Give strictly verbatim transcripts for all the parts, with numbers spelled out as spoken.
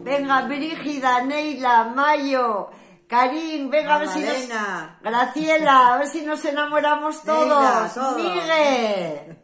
Venga, Brígida, Neila, Mayo, Karim, venga, a ver si nos... Graciela, a ver si nos enamoramos todos. Venga, todos. Miguel.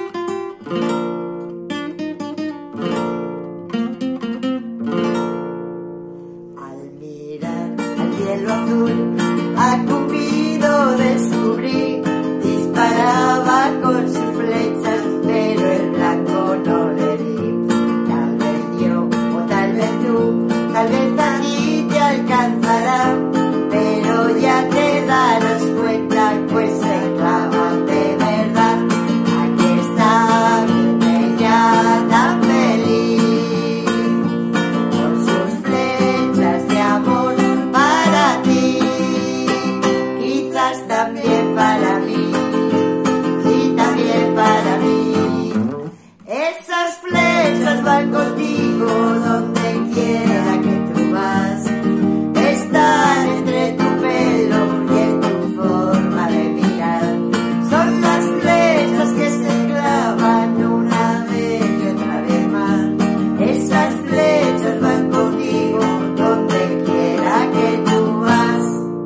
Al mirar al cielo azul, a Cupido descubrí, disparaba con sus flechas, pero el blanco no le di. Tal vez yo, o tal vez tú, tal vez a ti te alcanzará, pero ya te darás cuenta, pues se clavan de verdad. Aquí está ella tan feliz, con sus flechas de amor para ti, quizás también para mí, y también para mí. Esas flechas van contigo donde quiera que tú vas, están entre tu pelo y en tu forma de mirar. Son las flechas que se clavan una vez y otra vez más. Esas flechas van contigo donde quiera que tú vas.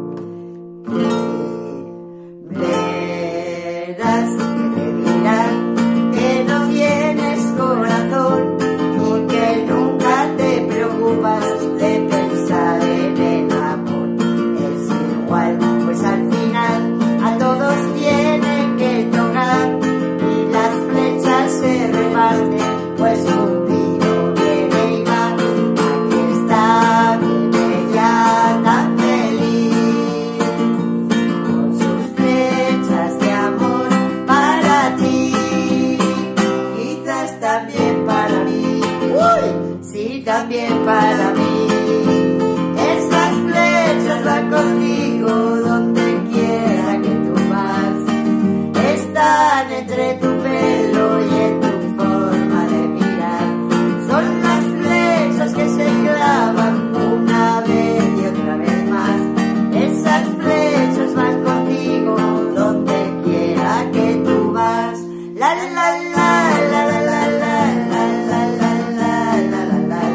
Verás que te dirán que no tienes corazón y que nunca te preocupas de pensar en el amor. Es igual, pues al final a todos tienen que tocar y las flechas se reparten, pues Cupido viene y va. Aquí está bien ella tan feliz, con sus flechas de amor para ti, quizás también para mí. ¡Uy! Sí, también para mí. Esas flechas van contigo donde quiera que tú vas, están entre tu pelo y en tu forma de mirar. Son las flechas que se clavan una vez y otra vez más. Esas flechas van contigo donde quiera que tú vas. La la la la la la la la la la la la la la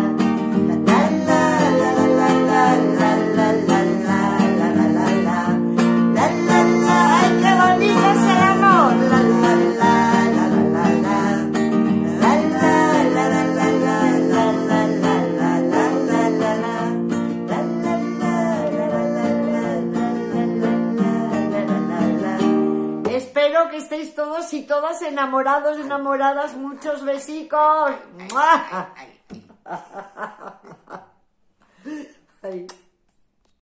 Espero que estéis todos y todas enamorados, enamoradas. Muchos besicos. Ay.